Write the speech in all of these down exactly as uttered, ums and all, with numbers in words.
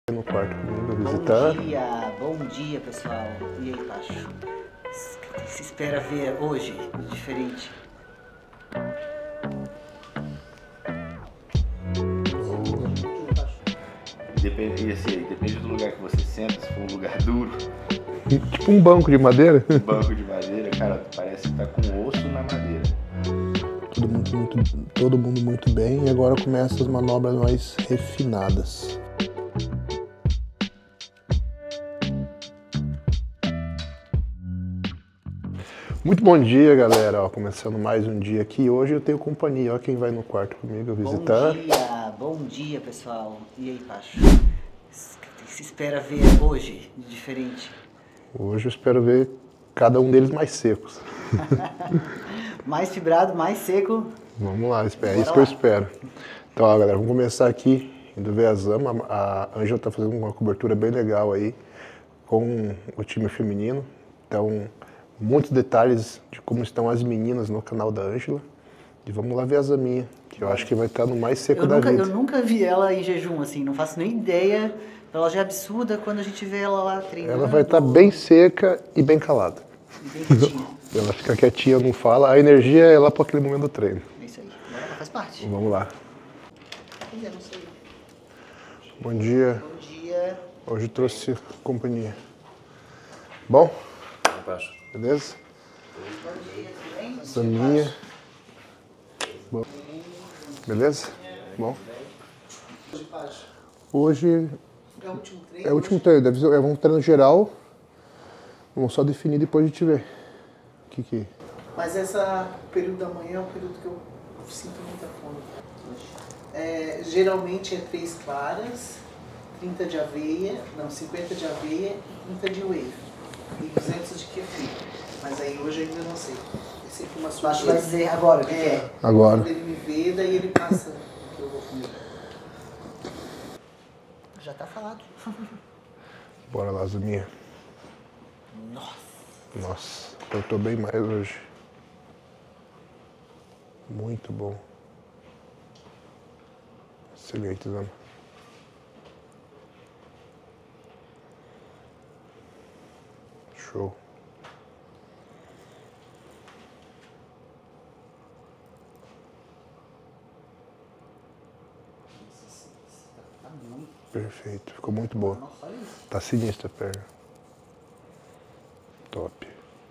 No quarto comigo, visitar. Bom dia, bom dia pessoal. E aí, Pacho? O que se espera ver hoje de diferente? Depende, assim, depende do lugar que você senta, se for um lugar duro, Tipo um banco de madeira. um banco de madeira, cara, parece que tá com osso na madeira. Todo mundo muito, todo mundo muito bem, e agora começam as manobras mais refinadas. Muito bom dia, galera. Ó, começando mais um dia aqui. Hoje eu tenho companhia. Ó, quem vai no quarto comigo visitar. Bom dia, bom dia pessoal. E aí, Pacho? O que se espera ver hoje de diferente? Hoje eu espero ver cada um deles mais secos. Mais fibrado, mais seco. Vamos lá, é Bora isso lá. que eu espero. Então, ó, galera, vamos começar aqui indo ver as amas. A Ângela tá fazendo uma cobertura bem legal aí com o time feminino. Então, muitos detalhes de como estão as meninas no canal da Ângela. E vamos lá ver as aminhas, que eu acho que vai estar no mais seco Eu da nunca, vida. eu nunca vi ela em jejum, assim, não faço nem ideia. Ela já é absurda quando a gente vê ela lá treinando. Ela vai estar bem seca e bem calada. Bem quietinha. Ela fica quietinha, não fala. A energia é lá para aquele momento do treino. É isso aí, agora ela faz parte. Vamos lá. Pois é, não sei. Bom dia. Bom dia. Hoje eu trouxe companhia. Bom? Pacho. Beleza? Bom dia, tudo bem? Essa minha. Bom. Beleza? Bom. Hoje É o último treino? é o último treino. Deve ser, é um treino geral. Vamos só definir depois de te ver. O que que... Mas essa período da manhã é um período que eu sinto muita fome. É, geralmente é três claras, trinta de aveia, não, cinquenta de aveia e trinta de whey. E duzentos de kefir. Mas aí hoje eu ainda não sei. É sempre uma Eu acho que vai surpresa. dizer agora o que É, é. Agora. quando ele me vê, daí ele passa o que eu vou comer. Já tá falado. Bora lá, Zaminha. Nossa. Nossa, eu tô bem mais hoje. Muito bom. Excelente, Zama. Show. Tá muito. Perfeito. Ficou muito boa. Nossa, olha isso. Tá sinistra a perna. Top.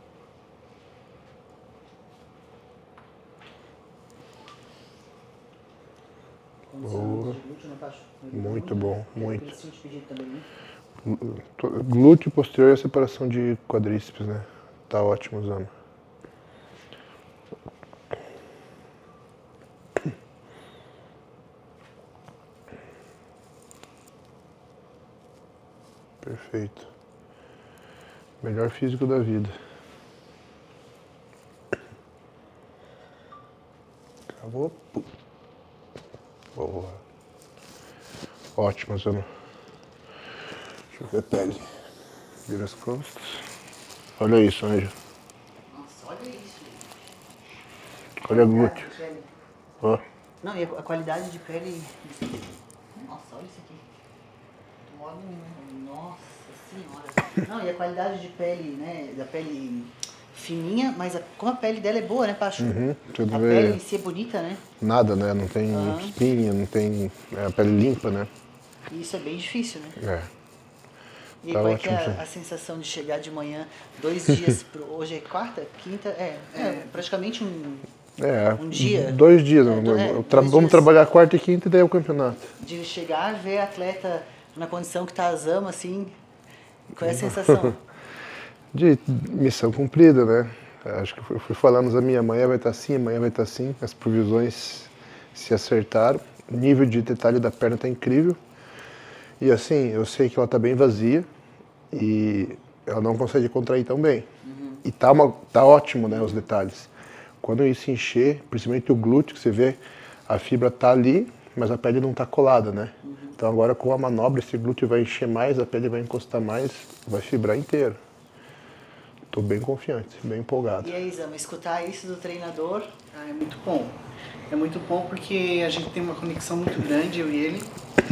Boa. Muito bom, muito. Esse te pedido também, né? Glúteo posterior e a separação de quadríceps, né? Tá ótimo, Zama. Perfeito. Melhor físico da vida. Acabou. Boa. Ótimo, Zama. Deixa eu ver a pele. Vira as costas. Olha isso, Ângela. Nossa, olha isso. Olha a glúteo. Pele. Ó. Não, e a, a qualidade de pele. Nossa, olha isso aqui. Nossa senhora. Não, e a qualidade de pele, né? Da pele fininha, mas a, como a pele dela é boa, né, Pacho? Uhum, tudo A bem. pele em si é bonita, né? Nada, né? Não tem Aham. espinha, não tem... É a pele limpa, né? E isso é bem difícil, né? É. E aí, Tá qual é que é ótimo, a, a sensação de chegar de manhã, dois dias, pro, hoje é quarta, quinta, é, é praticamente um, É, Um dia? dois dias. É, do- é, Eu tra- dois vamos dias. trabalhar quarta e quinta e daí é o campeonato. de chegar, ver a atleta na condição que tá a Zama, assim, qual é a sensação? De missão cumprida, né? Acho que eu fui falando, a minha amanhã vai estar assim, amanhã vai estar assim. As previsões se acertaram. O nível de detalhe da perna tá incrível. E assim, eu sei que ela tá bem vazia e ela não consegue contrair tão bem. Uhum. E tá, uma, tá ótimo, né, os detalhes. Quando isso encher, principalmente o glúteo, que você vê, a fibra tá ali, mas a pele não tá colada, né? Uhum. Então agora com a manobra, esse glúteo vai encher mais, a pele vai encostar mais, vai fibrar inteiro. Tô bem confiante, bem empolgado. E aí, Zama, escutar isso do treinador, Ah, é muito bom. É muito bom porque a gente tem uma conexão muito grande, eu e ele.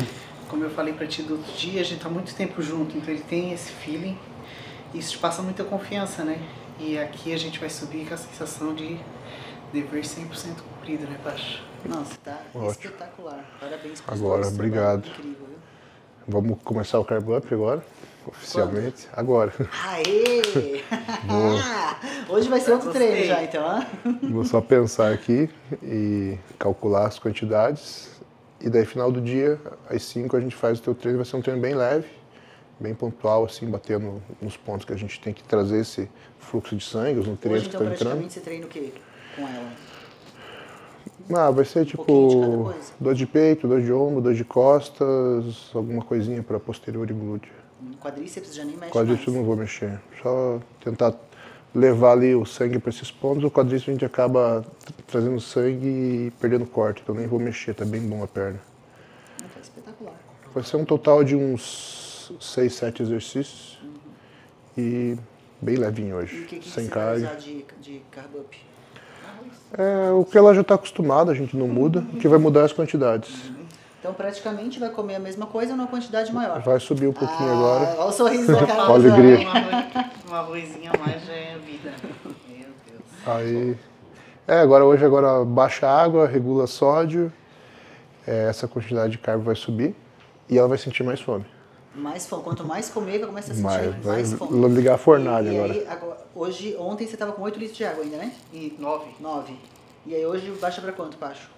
como eu falei pra ti do outro dia, a gente tá muito tempo junto, então ele tem esse feeling, e isso te passa muita confiança, né? E aqui a gente vai subir com a sensação de dever cem por cento cumprido, né, Pacho? Nossa, tá Ótimo. espetacular. Parabéns por Agora, obrigado. Incrível, viu? Vamos começar o Carb Up agora, oficialmente. Quando? Agora. Aê! Hoje vai ser outro treino já, então. Hein? Vou só pensar aqui e calcular as quantidades. E daí, final do dia, às cinco, a gente faz o teu treino. Vai ser um treino bem leve, bem pontual, assim, batendo nos pontos que a gente tem que trazer esse fluxo de sangue, os nutrientes Hoje, então, que estão entrando. praticamente, você treina o quê com ela? Ah, vai ser um tipo dor de peito, dor de ombro, dor de costas, alguma coisinha para posterior e glúteo. Quadríceps já nem mexe Quadríceps eu mais. não vou mexer, só tentar levar ali o sangue para esses pontos. O quadríceps a gente acaba trazendo sangue e perdendo corte, então nem vou mexer, tá bem bom a perna. Não, tá espetacular. Vai ser um total de uns seis, sete exercícios uhum. e bem levinho hoje, e o que que sem você carga. vai usar de, de carb up? É, o que ela já está acostumada, a gente não muda, o que vai mudar é as quantidades. Então praticamente vai comer a mesma coisa numa quantidade maior. Vai subir um pouquinho ah, agora. Olha o sorriso da cara. Olha a alegria. Uma arrozinha a mais já é vida. Meu Deus. Aí, é, agora hoje agora baixa a água, regula sódio, é, essa quantidade de carbo vai subir e ela vai sentir mais fome. Mais fome. Quanto mais comer, vai começar a sentir mais, mais vai fome. Ligar a fornalha e, e agora. Aí, agora. Hoje, ontem você estava com oito litros de água ainda, né? E nove. nove. E aí hoje baixa para quanto, Pacho?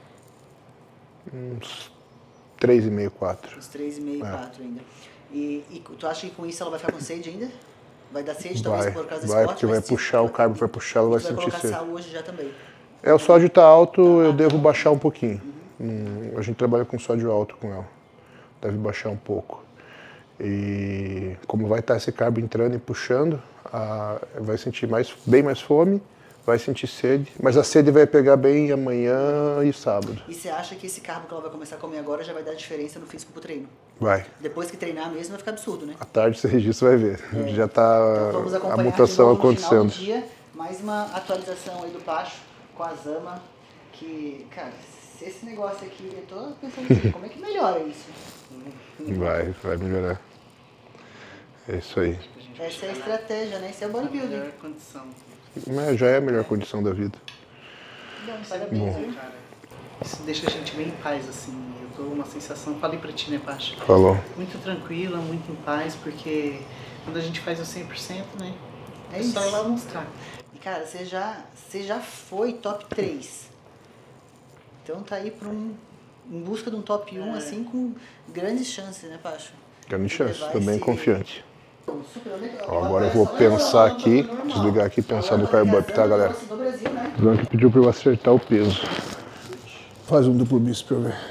Uns três e meio, quatro. Uns três e meio, É. quatro ainda. E, e tu acha que com isso ela vai ficar com sede ainda? Vai dar sede, Vai, talvez por causa desse vai, corte? porque vai puxar o carbo, vai puxar, ela vai Tu vai sentir colocar sede. sal hoje já também. É, o sódio está alto, eu devo baixar um pouquinho. Hum, a gente trabalha com sódio alto com ela. Deve baixar um pouco. E como vai estar esse carbo entrando e puxando, a, vai sentir mais, bem mais fome, vai sentir sede, mas a sede vai pegar bem amanhã e sábado. E você acha que esse carbo que ela vai começar a comer agora já vai dar diferença no físico pro treino? Vai. Depois que treinar mesmo vai ficar absurdo, né? À tarde você registra, vai ver. É. Já está Então vamos a acompanhar mutação de novo no final acontecendo. do dia, mais uma atualização aí do Pacho com a Zama, que, cara, se esse negócio aqui, eu tô pensando assim, como é que melhora isso? Vai, vai melhorar. É isso aí. Essa é a estratégia, né? Isso é o bodybuilding. Melhor condição. Mas já é a melhor condição da vida. Bom, parabéns, viu? Cara, isso deixa a gente bem em paz, assim. Eu tô uma sensação, falei pra ti, né, Pacho? Falou. Muito tranquila, muito em paz, porque quando a gente faz o cem por cento, né? É É só ir isso. lá mostrar. E cara, você já, você já foi top três. Então tá aí pra um, em busca de um top um, É. assim, com grandes chances, né, Pacho? Grande chance, Levar tô bem esse- confiante. Super legal. Ó, agora eu vou pensar aqui, desligar aqui e pensar no carb up, tá, galera? No Brasil, né? O Blanco pediu para eu acertar o peso. Faz um duplo bíceps pra eu ver.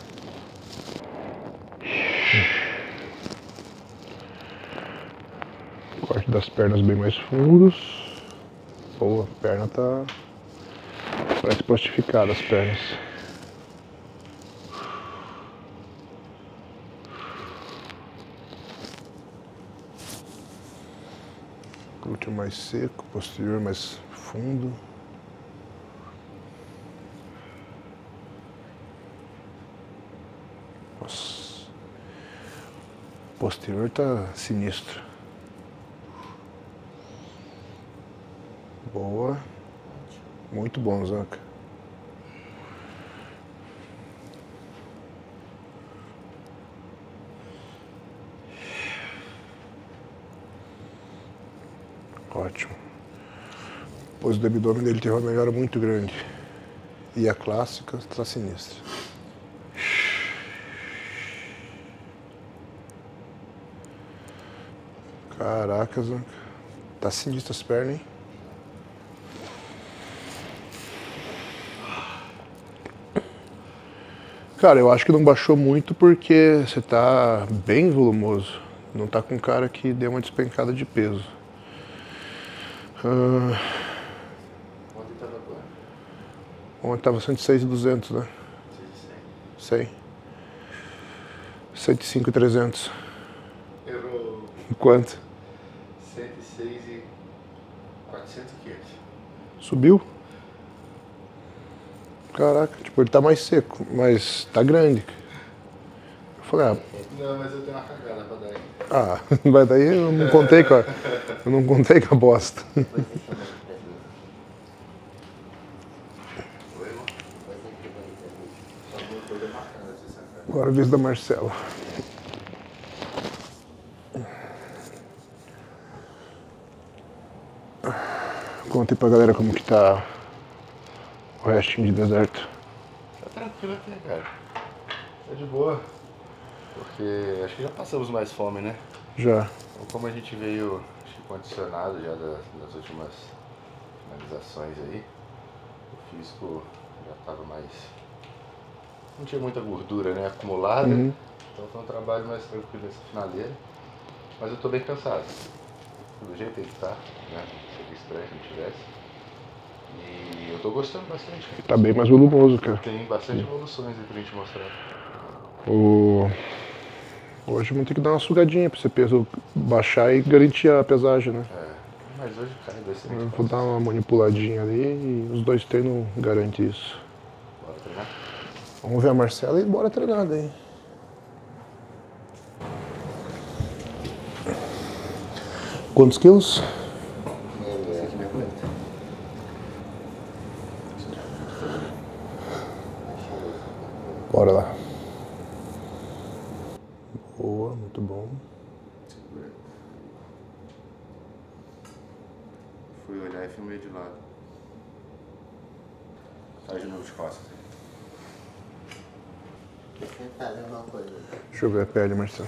Corte das pernas bem mais fundos. Boa, a perna tá... Parece plastificada as pernas. Glúteo mais seco, posterior mais fundo. Nossa. Posterior tá sinistro. Boa. Muito bom, Zanca. Ótimo. Pois o abdômen dele teve uma melhora muito grande. E a clássica está sinistra. Caraca, Zanca. Tá sinistra as pernas, hein? Cara, eu acho que não baixou muito porque você tá bem volumoso. Não tá com cara que deu uma despencada de peso. Ah, Ontem tava quanto? ontem tava cento e seis e duzentos, né? cem. cento e cinco e trezentos. Errou Quanto? cento e seis e quatrocentos e quinhentos. Subiu? Caraca, tipo, ele tá mais seco, mas tá grande. Eu falei, ah, Não, mas eu tenho uma cagada pra dar aí. ah, mas daí eu não contei com a, eu não contei com a bosta. Agora a vez da Marcela. Conta aí pra galera como que tá o restinho de deserto. Tá tranquilo até, cara. Tá de boa. Porque acho que já passamos mais fome, né? Já. Então, como a gente veio acho que condicionado já das, das últimas finalizações aí, o físico já tava mais... Não tinha muita gordura, né, acumulada. Uhum. Então foi um trabalho mais tranquilo nessa finaleira. Mas eu tô bem cansado. Do jeito que tá, né? Seria estranho se não tivesse. E eu tô gostando bastante. Tá bem mais volumoso, cara. Tem bastante evoluções aí pra gente mostrar. O... Hoje vamos ter que dar uma sugadinha pra esse peso baixar e garantir a pesagem, né? É, mas hoje cai dois Eu centímetros. vou dar uma manipuladinha ali e os dois treinos garantem isso. Bora treinar? Vamos ver a Marcela e bora treinar daí. Quantos quilos? É, aqui me aguenta. Bora lá. Boa, muito bom. Fui olhar e filmei de lado. Faz de novo de costas. Sentado, alguma coisa. Deixa eu ver a pele, Marcelo.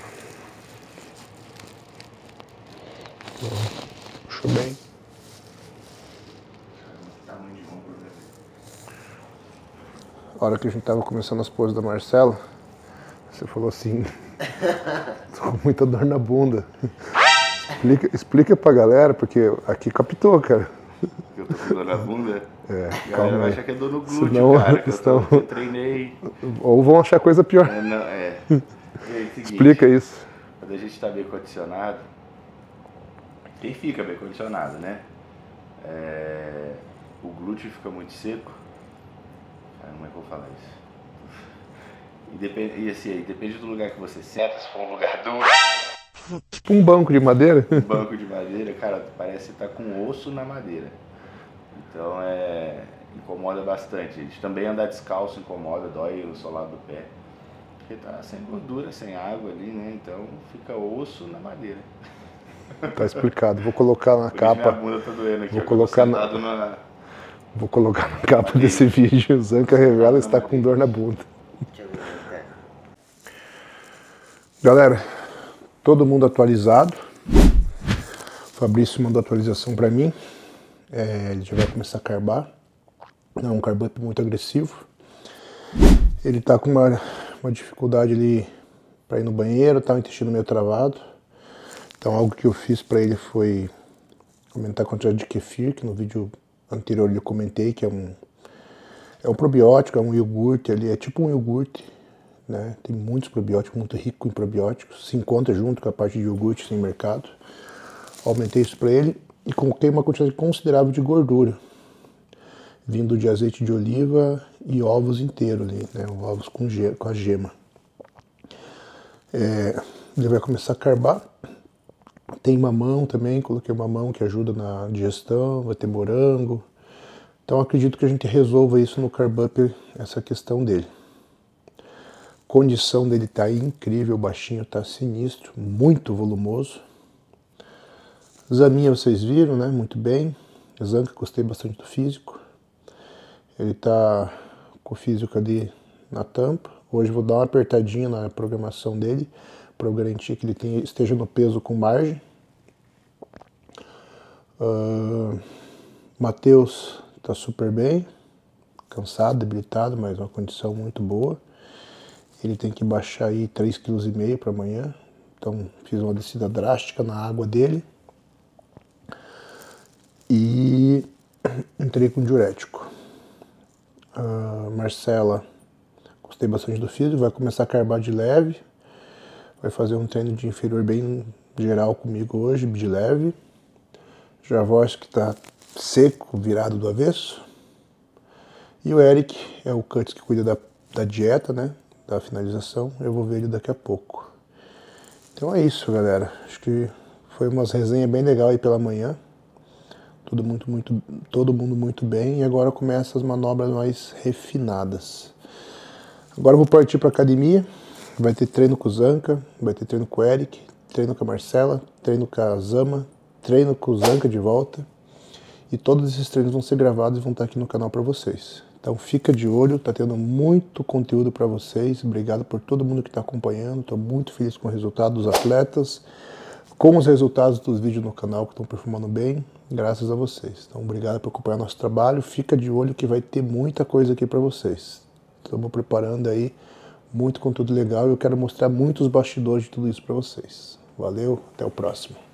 Boa. Puxou bem. Tamanho de ombro, né? A hora que a gente tava começando as poses da Marcela, você falou assim, tô com muita dor na bunda. Explica, explica pra galera, porque aqui captou, cara. Eu tô com dor na bunda. É, A galera calma vai aí. achar que é dor no glúteo, Senão cara. Que estão- eu, tô, eu treinei. Ou vão achar coisa pior. É, não, é. E aí, seguinte, Explica isso. Quando a gente tá bem condicionado, quem fica bem condicionado, né? É, o glúteo fica muito seco. Ah, como é que eu vou falar isso? E, depende, e assim, aí, depende do lugar que você senta, se for um lugar duro, Tipo um banco de madeira. um banco de madeira, cara, parece que tá com osso na madeira. Então é. Incomoda bastante. A gente também andar descalço incomoda, dói o solado do pé. Porque tá sem gordura, sem água ali, né? Então fica osso na madeira. Tá explicado. Vou colocar na Por isso minha capa. bunda tá doendo aqui. Vou eu tô colocar na- sentado na... Vou colocar na capa desse vídeo. Zanca revela está com dor na bunda. Deixa eu ver, tá. Galera, todo mundo atualizado. O Fabrício mandou atualização pra mim. É, ele já vai começar a carbar. É um carb up muito agressivo. Ele tá com uma, uma dificuldade ali para ir no banheiro, tá o intestino meio travado. Então algo que eu fiz para ele foi aumentar a quantidade de kefir, que no vídeo anterior eu comentei que é um é um probiótico, é um iogurte ali, é tipo um iogurte, né? Tem muitos probióticos, muito rico em probióticos, se encontra junto com a parte de iogurte no mercado. Aumentei isso para ele e coloquei uma quantidade considerável de gordura, vindo de azeite de oliva e ovos inteiros ali, né? Ovos com, ge com a gema. É, ele vai começar a carbar. Tem mamão também, coloquei mamão que ajuda na digestão, vai ter morango. Então acredito que a gente resolva isso no Carb Up, essa questão dele. Condição dele tá incrível, baixinho, tá sinistro, muito volumoso. Zaminha vocês viram, né? Muito bem. Zanca, gostei bastante do físico. Ele tá com o físico ali na tampa. Hoje vou dar uma apertadinha na programação dele, para garantir que ele tenha, esteja no peso com margem. Uh, Matheus tá super bem, cansado, debilitado, mas uma condição muito boa. Ele tem que baixar aí três vírgula cinco quilos para amanhã. Então fiz uma descida drástica na água dele. E entrei com diurético. Uh, Marcela, gostei bastante do físico, vai começar a carbar de leve. Vai fazer um treino de inferior bem geral comigo hoje, de leve. Javós que está seco, virado do avesso. E o Eric é o Cuts que cuida da, da dieta, né? da finalização, eu vou ver ele daqui a pouco. Então é isso, galera. Acho que foi umas resenhas bem legal aí pela manhã. Tudo muito, muito, todo mundo muito bem. E agora começam as manobras mais refinadas. Agora eu vou partir para academia. Vai ter treino com o Zanca, vai ter treino com o Eric, treino com a Marcela, treino com a Zama, treino com o Zanca de volta. E todos esses treinos vão ser gravados e vão estar aqui no canal para vocês. Então fica de olho, tá tendo muito conteúdo para vocês. Obrigado por todo mundo que está acompanhando. Estou muito feliz com o resultado dos atletas, com os resultados dos vídeos no canal que estão performando bem, graças a vocês. Então obrigado por acompanhar nosso trabalho. Fica de olho que vai ter muita coisa aqui para vocês. Estamos preparando aí muito conteúdo legal e eu quero mostrar muitos bastidores de tudo isso para vocês. Valeu, até o próximo.